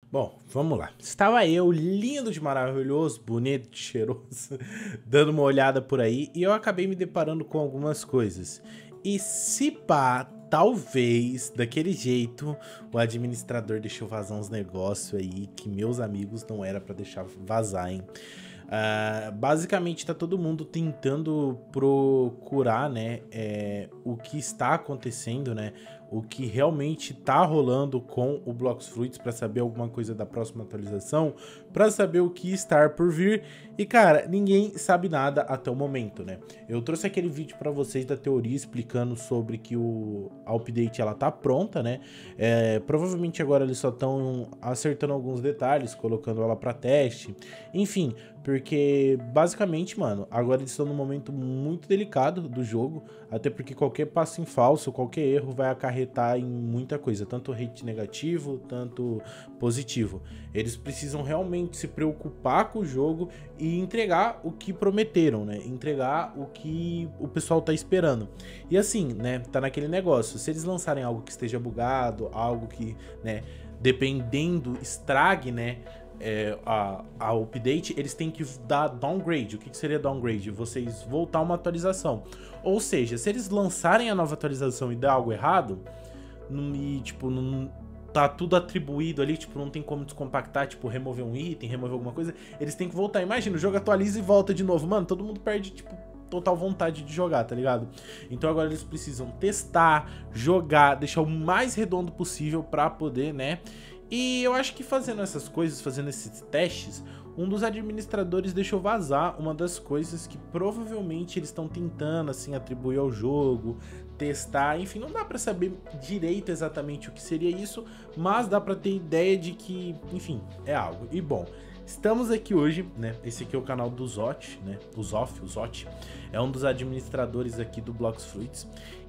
Bom, vamos lá. Estava eu, lindo de maravilhoso, bonito de cheiroso, dando uma olhada por aí e eu acabei me deparando com algumas coisas. E se pá, talvez, daquele jeito, o administrador deixou vazar uns negócios aí que meus amigos não era pra deixar vazar, hein? Basicamente tá todo mundo tentando procurar, né, o que está acontecendo, né, o que realmente tá rolando com o Blox Fruits para saber alguma coisa da próxima atualização, para saber o que está por vir. E cara, ninguém sabe nada até o momento, né? Eu trouxe aquele vídeo para vocês da teoria explicando sobre que a update ela tá pronta, né? Provavelmente agora eles só estão acertando alguns detalhes, colocando ela para teste, enfim, porque basicamente, mano, agora eles estão num momento muito delicado do jogo, até porque qualquer passo em falso, qualquer erro vai acarretar em muita coisa, tanto hate negativo, tanto positivo. Eles precisam realmente se preocupar com o jogo e entregar o que prometeram, né? Entregar o que o pessoal tá esperando. E assim, né, tá naquele negócio, se eles lançarem algo que esteja bugado, algo que, né, dependendo, estrague, né, a update, eles têm que dar downgrade. O que seria downgrade? Vocês voltar uma atualização. Ou seja, se eles lançarem a nova atualização e der algo errado, e tipo, não tá tudo atribuído ali, tipo, não tem como descompactar, tipo, remover um item, remover alguma coisa, eles têm que voltar. Imagina, o jogo atualiza e volta de novo. Mano, todo mundo perde, tipo, total vontade de jogar, tá ligado? Então agora eles precisam testar, jogar, deixar o mais redondo possível pra poder, né? E eu acho que fazendo essas coisas, fazendo esses testes, um dos administradores deixou vazar uma das coisas que provavelmente eles estão tentando, assim, atribuir ao jogo, testar, enfim, não dá pra saber direito exatamente o que seria isso, mas dá pra ter ideia de que, enfim, é algo. E bom, estamos aqui hoje, né, esse aqui é o canal do Zot, né, o Zot, é um dos administradores aqui do Blox Fruits,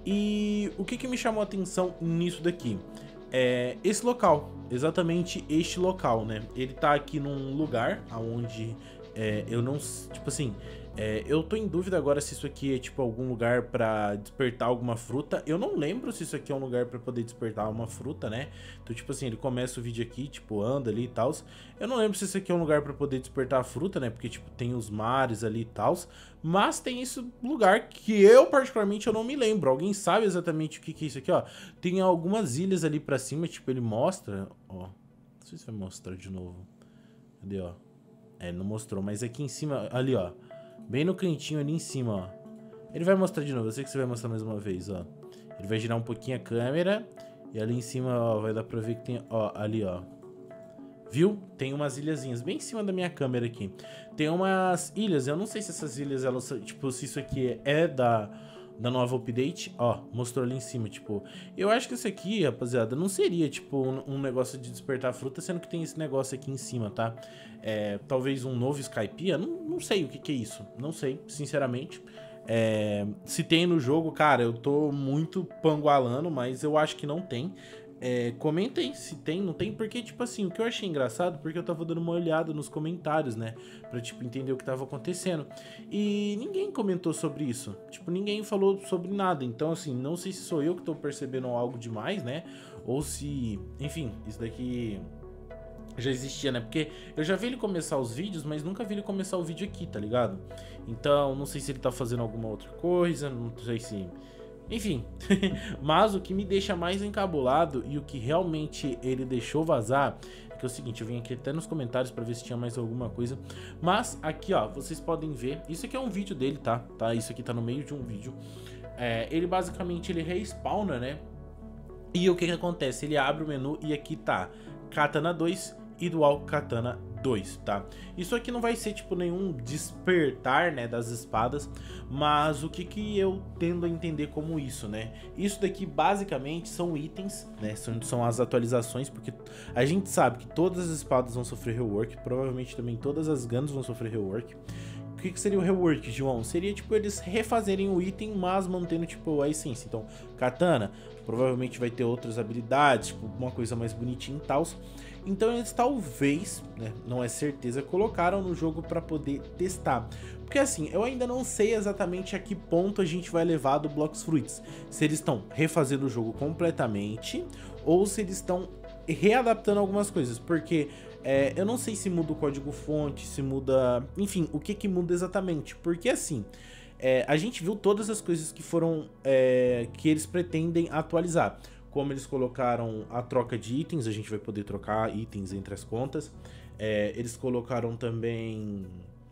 e o que me chamou a atenção nisso daqui? Esse local, exatamente este local, né? Ele tá aqui num lugar onde eu não, tipo assim, eu tô em dúvida agora se isso aqui é tipo algum lugar pra despertar alguma fruta. Eu não lembro se isso aqui é um lugar pra poder despertar uma fruta, né? Então, tipo assim, ele começa o vídeo aqui, tipo, anda ali e tal. Eu não lembro se isso aqui é um lugar pra poder despertar a fruta, né? Porque, tipo, tem os mares ali e tal. Mas tem esse lugar que eu, particularmente, eu não me lembro. Alguém sabe exatamente o que é isso aqui, ó? Tem algumas ilhas ali pra cima, tipo, ele mostra, ó. Não sei se vai mostrar de novo. Cadê, ó? Ele não mostrou, mas aqui em cima, ali, ó. Bem no cantinho ali em cima, ó. Ele vai mostrar de novo, eu sei que você vai mostrar mais uma vez, ó. Ele vai girar um pouquinho a câmera. E ali em cima, ó, vai dar pra ver que tem, ó, ali, ó. Viu? Tem umas ilhazinhas bem em cima da minha câmera aqui. Tem umas ilhas, eu não sei se essas ilhas, elas, tipo, se isso aqui é da nova update. Ó, mostrou ali em cima, tipo... Eu acho que isso aqui, rapaziada, não seria, tipo, um negócio de despertar fruta, sendo que tem esse negócio aqui em cima, tá? Talvez um novo Skypiea, não sei o que é isso. Não sei, sinceramente. Se tem no jogo, cara, eu tô muito pangualando, mas eu acho que não tem. Comentem se tem, não tem, porque, tipo assim, o que eu achei engraçado, porque eu tava dando uma olhada nos comentários, né, pra, tipo, entender o que tava acontecendo, e ninguém comentou sobre isso, tipo, ninguém falou sobre nada, então, assim, não sei se sou eu que tô percebendo algo demais, né, ou se, enfim, isso daqui já existia, né, porque eu já vi ele começar os vídeos, mas nunca vi ele começar o vídeo aqui, tá ligado? Então, não sei se ele tá fazendo alguma outra coisa, não sei se... Enfim, mas o que me deixa mais encabulado e o que realmente ele deixou vazar é que é o seguinte, eu vim aqui até nos comentários pra ver se tinha mais alguma coisa, mas aqui, ó, vocês podem ver, isso aqui é um vídeo dele, tá? Isso aqui tá no meio de um vídeo, ele basicamente, ele respawna, né? E o que acontece? Ele abre o menu e aqui tá Katana 2 e Dual Katana 2, tá? Isso aqui não vai ser tipo nenhum despertar, né, das espadas, mas o que eu tendo a entender como isso, né? Isso daqui basicamente são itens, né? São as atualizações, porque a gente sabe que todas as espadas vão sofrer rework, provavelmente também todas as guns vão sofrer rework. O que seria o rework, João? Seria tipo eles refazerem o item, mas mantendo tipo a essência. Então, Katana provavelmente vai ter outras habilidades, tipo uma coisa mais bonitinha e tal. Então eles talvez, né, não é certeza, colocaram no jogo para poder testar. Porque assim, eu ainda não sei exatamente a que ponto a gente vai levar do Blox Fruits. Se eles estão refazendo o jogo completamente ou se eles estão readaptando algumas coisas, porque eu não sei se muda o código-fonte, se muda... Enfim, o que muda exatamente, porque assim... a gente viu todas as coisas que foram... que eles pretendem atualizar. Como eles colocaram a troca de itens, a gente vai poder trocar itens entre as contas. Eles colocaram também...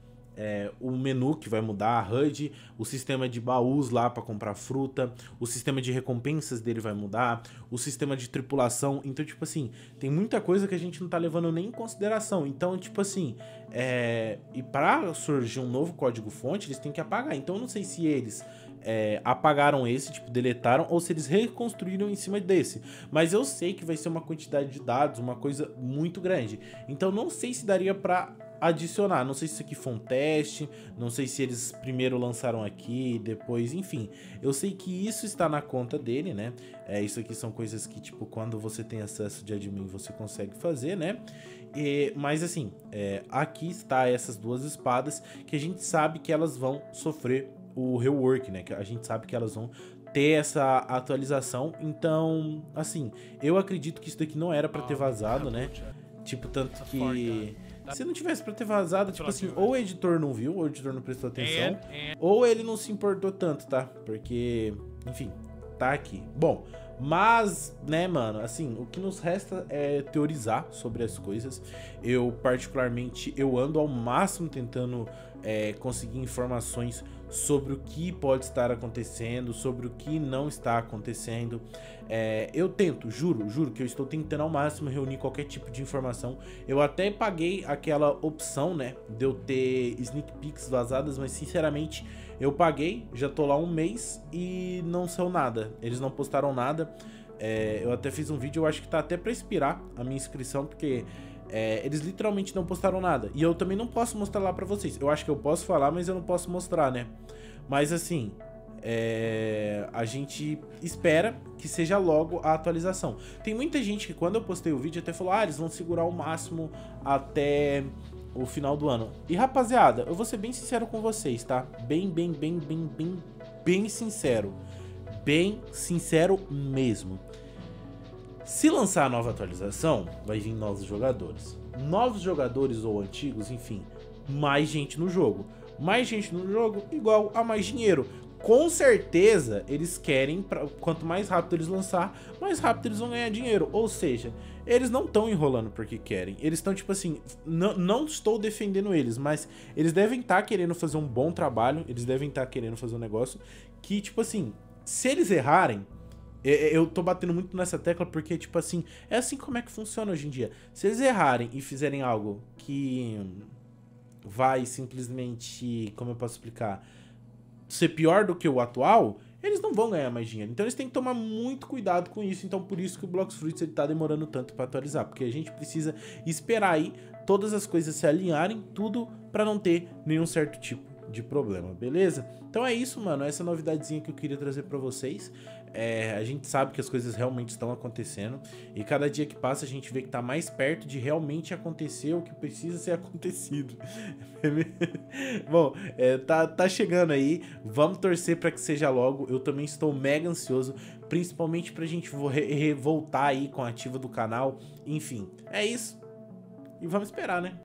o menu que vai mudar, a HUD, o sistema de baús lá para comprar fruta, o sistema de recompensas dele vai mudar, o sistema de tripulação. Então, tipo assim, tem muita coisa que a gente não tá levando nem em consideração. Então, tipo assim, e para surgir um novo código-fonte, eles têm que apagar. Então, eu não sei se eles apagaram esse, tipo, deletaram, ou se eles reconstruíram em cima desse. Mas eu sei que vai ser uma quantidade de dados, uma coisa muito grande. Então, não sei se daria para adicionar, não sei se isso aqui foi um teste, não sei se eles primeiro lançaram aqui, depois, enfim, eu sei que isso está na conta dele, né, isso aqui são coisas que, tipo, quando você tem acesso de admin, você consegue fazer, né, mas assim, aqui está essas duas espadas, que a gente sabe que elas vão sofrer o rework, né, que a gente sabe que elas vão ter essa atualização, então, assim, eu acredito que isso daqui não era pra ter vazado, né, tipo, tanto que... Se não tivesse pra ter vazado, tipo assim, ou o editor não viu, ou o editor não prestou atenção, ou ele não se importou tanto, tá? Porque, enfim, tá aqui. Bom, mas, né, mano, assim, o que nos resta é teorizar sobre as coisas. Eu, particularmente, eu ando ao máximo tentando conseguir informações sobre o que pode estar acontecendo, sobre o que não está acontecendo. Eu tento, juro que eu estou tentando ao máximo reunir qualquer tipo de informação. Eu até paguei aquela opção, né, de eu ter sneak peeks vazadas, mas sinceramente eu paguei, já tô lá um mês e não saiu nada. Eles não postaram nada. Eu até fiz um vídeo, eu acho que tá até pra expirar a minha inscrição, porque eles literalmente não postaram nada. E eu também não posso mostrar lá pra vocês. Eu acho que eu posso falar, mas eu não posso mostrar, né? Mas assim, a gente espera que seja logo a atualização. Tem muita gente que quando eu postei o vídeo até falou: ah, eles vão segurar o máximo até o final do ano. E rapaziada, eu vou ser bem sincero com vocês, tá? Bem sincero. Bem sincero mesmo. Se lançar a nova atualização, vai vir novos jogadores. Novos jogadores ou antigos, enfim, mais gente no jogo. Mais gente no jogo igual a mais dinheiro. Com certeza, eles querem, quanto mais rápido eles lançar, mais rápido eles vão ganhar dinheiro. Ou seja, eles não estão enrolando porque querem. Eles estão, tipo assim, não estou defendendo eles, mas eles devem estar querendo fazer um bom trabalho. Eles devem estar querendo fazer um negócio que, tipo assim, se eles errarem... Eu tô batendo muito nessa tecla porque, tipo assim, é assim como é que funciona hoje em dia. Se eles errarem e fizerem algo que vai simplesmente, como eu posso explicar, ser pior do que o atual, eles não vão ganhar mais dinheiro. Então eles têm que tomar muito cuidado com isso. Então por isso que o Blox Fruits ele tá demorando tanto pra atualizar, porque a gente precisa esperar aí todas as coisas se alinharem, tudo pra não ter nenhum certo tipo de problema, beleza? Então é isso, mano, essa novidadezinha que eu queria trazer pra vocês. A gente sabe que as coisas realmente estão acontecendo e cada dia que passa a gente vê que tá mais perto de realmente acontecer o que precisa ser acontecido. Bom, tá chegando aí, vamos torcer pra que seja logo. Eu também estou mega ansioso, principalmente pra gente voltar aí com a ativa do canal. Enfim, é isso e vamos esperar, né?